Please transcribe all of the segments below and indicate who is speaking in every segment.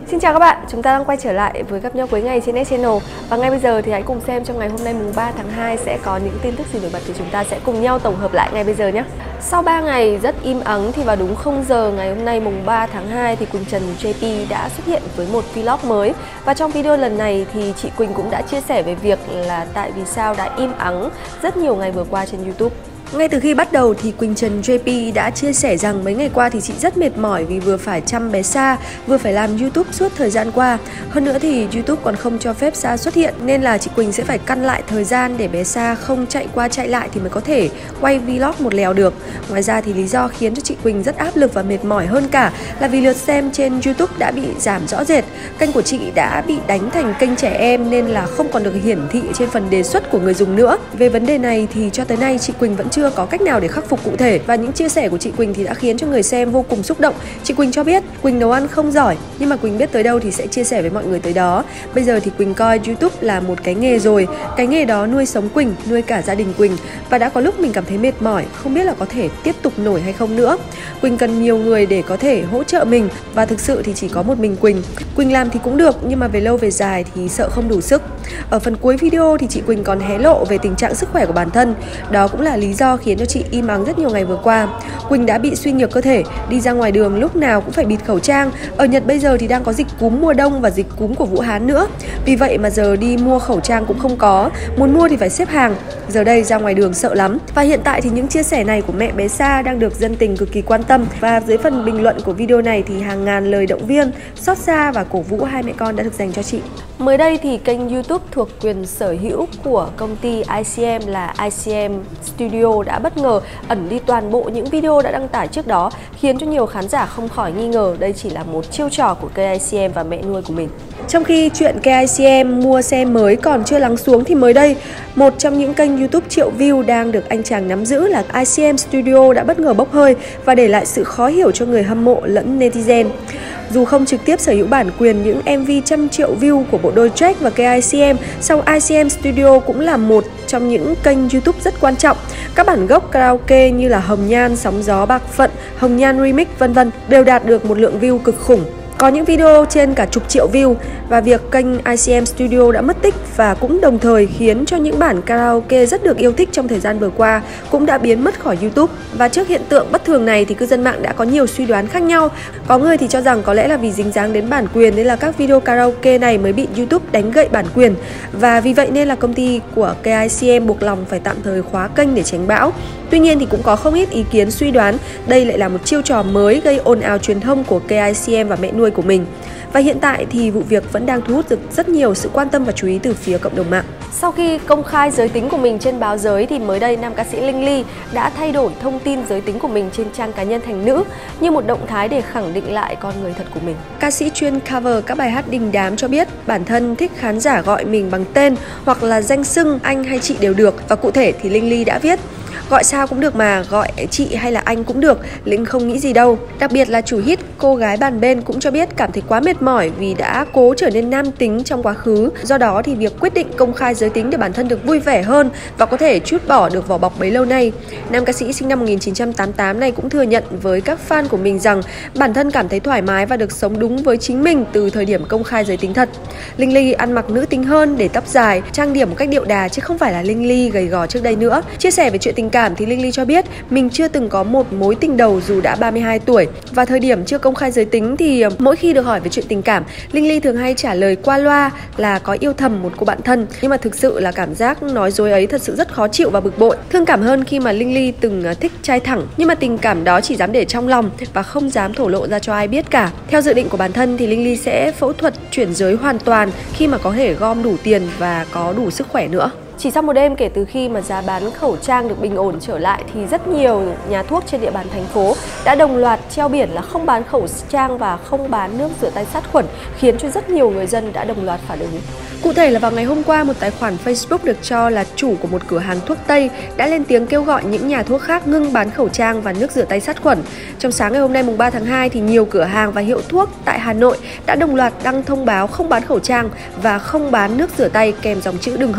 Speaker 1: Xin chào các bạn, chúng ta đang quay trở lại với gặp nhau cuối ngày trên S Channel. Và ngay bây giờ thì hãy cùng xem trong ngày hôm nay mùng 3 tháng 2 sẽ có những tin tức gì nổi bật thì chúng ta sẽ cùng nhau tổng hợp lại ngay bây giờ nhé. Sau 3 ngày rất im ắng thì vào đúng 0 giờ ngày hôm nay mùng 3 tháng 2 thì Quỳnh Trần JP đã xuất hiện với một vlog mới. Và trong video lần này thì chị Quỳnh cũng đã chia sẻ về việc là tại vì sao đã im ắng rất nhiều ngày vừa qua trên YouTube. Ngay từ khi bắt đầu thì Quỳnh Trần JP đã chia sẻ rằng mấy ngày qua thì chị rất mệt mỏi vì vừa phải chăm bé Sa, vừa phải làm YouTube suốt thời gian qua. Hơn nữa thì YouTube còn không cho phép Sa xuất hiện nên là chị Quỳnh sẽ phải căn lại thời gian để bé Sa không chạy qua chạy lại thì mới có thể quay vlog một lèo được. Ngoài ra thì lý do khiến cho chị Quỳnh rất áp lực và mệt mỏi hơn cả là vì lượt xem trên YouTube đã bị giảm rõ rệt. Kênh của chị đã bị đánh thành kênh trẻ em nên là không còn được hiển thị trên phần đề xuất của người dùng nữa. Về vấn đề này thì cho tới nay chị Quỳnh vẫn chưa có cách nào để khắc phục cụ thể, và những chia sẻ của chị Quỳnh thì đã khiến cho người xem vô cùng xúc động. Chị Quỳnh cho biết Quỳnh nấu ăn không giỏi nhưng mà Quỳnh biết tới đâu thì sẽ chia sẻ với mọi người tới đó. Bây giờ thì Quỳnh coi YouTube là một cái nghề rồi, cái nghề đó nuôi sống Quỳnh, nuôi cả gia đình Quỳnh, và đã có lúc mình cảm thấy mệt mỏi, không biết là có thể tiếp tục nổi hay không nữa. Quỳnh cần nhiều người để có thể hỗ trợ mình, và thực sự thì chỉ có một mình Quỳnh làm thì cũng được nhưng mà về lâu về dài thì sợ không đủ sức. Ở phần cuối video thì chị Quỳnh còn hé lộ về tình trạng sức khỏe của bản thân. Đó cũng là lý do khiến cho chị im ắng rất nhiều ngày vừa qua. Quỳnh đã bị suy nhược cơ thể, đi ra ngoài đường lúc nào cũng phải bịt khẩu trang. Ở Nhật bây giờ thì đang có dịch cúm mùa đông và dịch cúm của Vũ Hán nữa. Vì vậy mà giờ đi mua khẩu trang cũng không có, muốn mua thì phải xếp hàng. Giờ đây ra ngoài đường sợ lắm. Và hiện tại thì những chia sẻ này của mẹ bé Sa đang được dân tình cực kỳ quan tâm. Và dưới phần bình luận của video này thì hàng ngàn lời động viên, xót xa và cổ vũ hai mẹ con đã được dành cho chị. Mới đây thì kênh YouTube thuộc quyền sở hữu của công ty ICM là ICM Studio đã bất ngờ ẩn đi toàn bộ những video đã đăng tải trước đó, khiến cho nhiều khán giả không khỏi nghi ngờ đây chỉ là một chiêu trò của KICM và mẹ nuôi của mình. Trong khi chuyện KICM mua xe mới còn chưa lắng xuống thì mới đây, một trong những kênh YouTube triệu view đang được anh chàng nắm giữ là ICM Studio đã bất ngờ bốc hơi và để lại sự khó hiểu cho người hâm mộ lẫn netizen. Dù không trực tiếp sở hữu bản quyền những MV trăm triệu view của bộ đôi Drake và KICM, song ICM Studio cũng là một trong những kênh YouTube rất quan trọng. Các bản gốc karaoke như là Hồng Nhan, Sóng Gió, Bạc Phận, Hồng Nhan Remix vân vân đều đạt được một lượng view cực khủng. Có những video trên cả chục triệu view, và việc kênh ICM Studio đã mất tích và cũng đồng thời khiến cho những bản karaoke rất được yêu thích trong thời gian vừa qua cũng đã biến mất khỏi YouTube. Và trước hiện tượng bất thường này thì cư dân mạng đã có nhiều suy đoán khác nhau. Có người thì cho rằng có lẽ là vì dính dáng đến bản quyền nên là các video karaoke này mới bị YouTube đánh gậy bản quyền, và vì vậy nên là công ty của KICM buộc lòng phải tạm thời khóa kênh để tránh bão. Tuy nhiên thì cũng có không ít ý kiến suy đoán đây lại là một chiêu trò mới gây ồn ào truyền thông của KICM và mẹ nuôi của mình. Và hiện tại thì vụ việc vẫn đang thu hút được rất nhiều sự quan tâm và chú ý từ phía cộng đồng mạng. Sau khi công khai giới tính của mình trên báo giới thì mới đây nam ca sĩ Linh Ly đã thay đổi thông tin giới tính của mình trên trang cá nhân thành nữ như một động thái để khẳng định lại con người thật của mình. Ca sĩ chuyên cover các bài hát đình đám cho biết bản thân thích khán giả gọi mình bằng tên hoặc là danh xưng anh hay chị đều được, và cụ thể thì Linh Ly đã viết: gọi sao cũng được mà, gọi chị hay là anh cũng được, Linh không nghĩ gì đâu. Đặc biệt là chủ hit Cô Gái Bàn Bên cũng cho biết cảm thấy quá mệt mỏi vì đã cố trở nên nam tính trong quá khứ. Do đó thì việc quyết định công khai giới tính để bản thân được vui vẻ hơn và có thể trút bỏ được vỏ bọc bấy lâu nay. Nam ca sĩ sinh năm 1988 này cũng thừa nhận với các fan của mình rằng bản thân cảm thấy thoải mái và được sống đúng với chính mình từ thời điểm công khai giới tính thật. Linh Ly ăn mặc nữ tính hơn, để tóc dài, trang điểm một cách điệu đà chứ không phải là Linh Ly gầy gò trước đây nữa. Chia sẻ về chuyện tình cảm thì Linh Ly cho biết mình chưa từng có một mối tình đầu dù đã 32 tuổi. Và thời điểm chưa công khai giới tính thì mỗi khi được hỏi về chuyện tình cảm, Linh Ly thường hay trả lời qua loa là có yêu thầm một cô bạn thân. Nhưng mà thực sự là cảm giác nói dối ấy thật sự rất khó chịu và bực bội. Thương cảm hơn khi mà Linh Ly từng thích trai thẳng, nhưng mà tình cảm đó chỉ dám để trong lòng và không dám thổ lộ ra cho ai biết cả. Theo dự định của bản thân thì Linh Ly sẽ phẫu thuật chuyển giới hoàn toàn khi mà có thể gom đủ tiền và có đủ sức khỏe nữa. Chỉ sau một đêm kể từ khi mà giá bán khẩu trang được bình ổn trở lại thì rất nhiều nhà thuốc trên địa bàn thành phố đã đồng loạt treo biển là không bán khẩu trang và không bán nước rửa tay sát khuẩn, khiến cho rất nhiều người dân đã đồng loạt phản ứng. Cụ thể là vào ngày hôm qua, một tài khoản Facebook được cho là chủ của một cửa hàng thuốc Tây đã lên tiếng kêu gọi những nhà thuốc khác ngưng bán khẩu trang và nước rửa tay sát khuẩn. Trong sáng ngày hôm nay mùng 3 tháng 2 thì nhiều cửa hàng và hiệu thuốc tại Hà Nội đã đồng loạt đăng thông báo không bán khẩu trang và không bán nước rửa tay kèm dòng chữ đừng hỏi.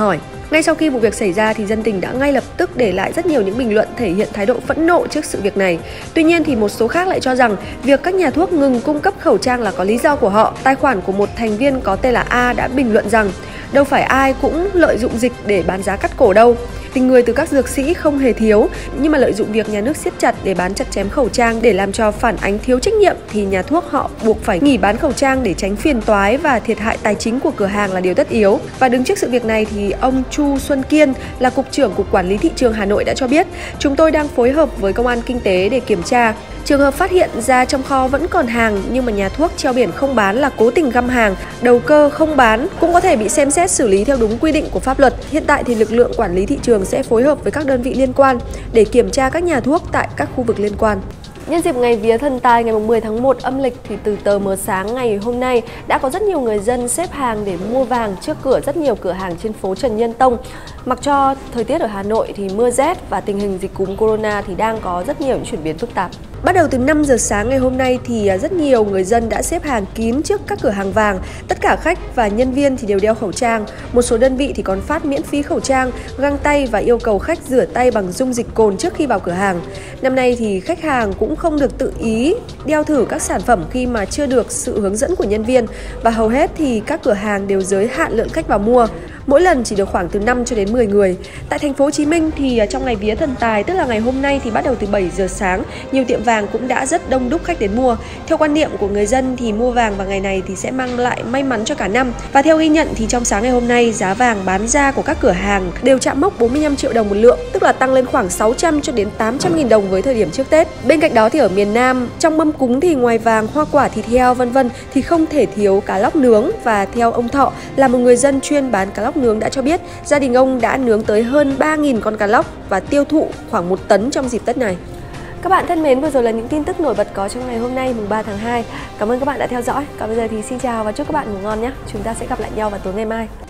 Speaker 1: Ngay sau khi vụ việc xảy ra thì dân tình đã ngay lập tức để lại rất nhiều những bình luận thể hiện thái độ phẫn nộ trước sự việc này. Tuy nhiên thì một số khác lại cho rằng việc các nhà thuốc ngừng cung cấp khẩu trang là có lý do của họ. Tài khoản của một thành viên có tên là A đã bình luận rằng đâu phải ai cũng lợi dụng dịch để bán giá cắt cổ đâu. Tình người từ các dược sĩ không hề thiếu, nhưng mà lợi dụng việc nhà nước siết chặt để bán chặt chém khẩu trang để làm cho phản ánh thiếu trách nhiệm thì nhà thuốc họ buộc phải nghỉ bán khẩu trang để tránh phiền toái và thiệt hại tài chính của cửa hàng là điều tất yếu. Và đứng trước sự việc này thì ông Chu Xuân Kiên là Cục trưởng Cục Quản lý Thị trường Hà Nội đã cho biết: chúng tôi đang phối hợp với Công an Kinh tế để kiểm tra. Trường hợp phát hiện ra trong kho vẫn còn hàng nhưng mà nhà thuốc treo biển không bán là cố tình găm hàng, đầu cơ không bán cũng có thể bị xem xét xử lý theo đúng quy định của pháp luật. Hiện tại thì lực lượng quản lý thị trường sẽ phối hợp với các đơn vị liên quan để kiểm tra các nhà thuốc tại các khu vực liên quan. Nhân dịp ngày vía Thần Tài ngày 10 tháng 1 âm lịch thì từ tờ mờ sáng ngày hôm nay đã có rất nhiều người dân xếp hàng để mua vàng trước cửa rất nhiều cửa hàng trên phố Trần Nhân Tông. Mặc cho thời tiết ở Hà Nội thì mưa rét và tình hình dịch cúm corona thì đang có rất nhiều những chuyển biến phức tạp. Bắt đầu từ 5 giờ sáng ngày hôm nay thì rất nhiều người dân đã xếp hàng kín trước các cửa hàng vàng. Tất cả khách và nhân viên thì đều đeo khẩu trang. Một số đơn vị thì còn phát miễn phí khẩu trang, găng tay và yêu cầu khách rửa tay bằng dung dịch cồn trước khi vào cửa hàng. Năm nay thì khách hàng cũng không được tự ý đeo thử các sản phẩm khi mà chưa được sự hướng dẫn của nhân viên, và hầu hết thì các cửa hàng đều giới hạn lượng khách vào mua. Mỗi lần chỉ được khoảng từ 5 cho đến 10 người. Tại thành phố Hồ Chí Minh thì trong ngày vía Thần Tài, tức là ngày hôm nay thì bắt đầu từ 7 giờ sáng, nhiều tiệm vàng cũng đã rất đông đúc khách đến mua. Theo quan niệm của người dân thì mua vàng vào ngày này thì sẽ mang lại may mắn cho cả năm. Và theo ghi nhận thì trong sáng ngày hôm nay, giá vàng bán ra của các cửa hàng đều chạm mốc 45 triệu đồng một lượng, tức là tăng lên khoảng 600 cho đến 800.000 đồng với thời điểm trước Tết. Bên cạnh đó thì ở miền Nam, trong mâm cúng thì ngoài vàng, hoa quả, thịt heo vân vân thì không thể thiếu cá lóc nướng, và theo ông Thọ là một người dân chuyên bán cá lóc nướng đã cho biết gia đình ông đã nướng tới hơn 3.000 con cá lóc và tiêu thụ khoảng 1 tấn trong dịp Tết này. Các bạn thân mến, vừa rồi là những tin tức nổi bật có trong ngày hôm nay mùng 3 tháng 2. Cảm ơn các bạn đã theo dõi. Còn bây giờ thì xin chào và chúc các bạn ngủ ngon nhé. Chúng ta sẽ gặp lại nhau vào tối ngày mai.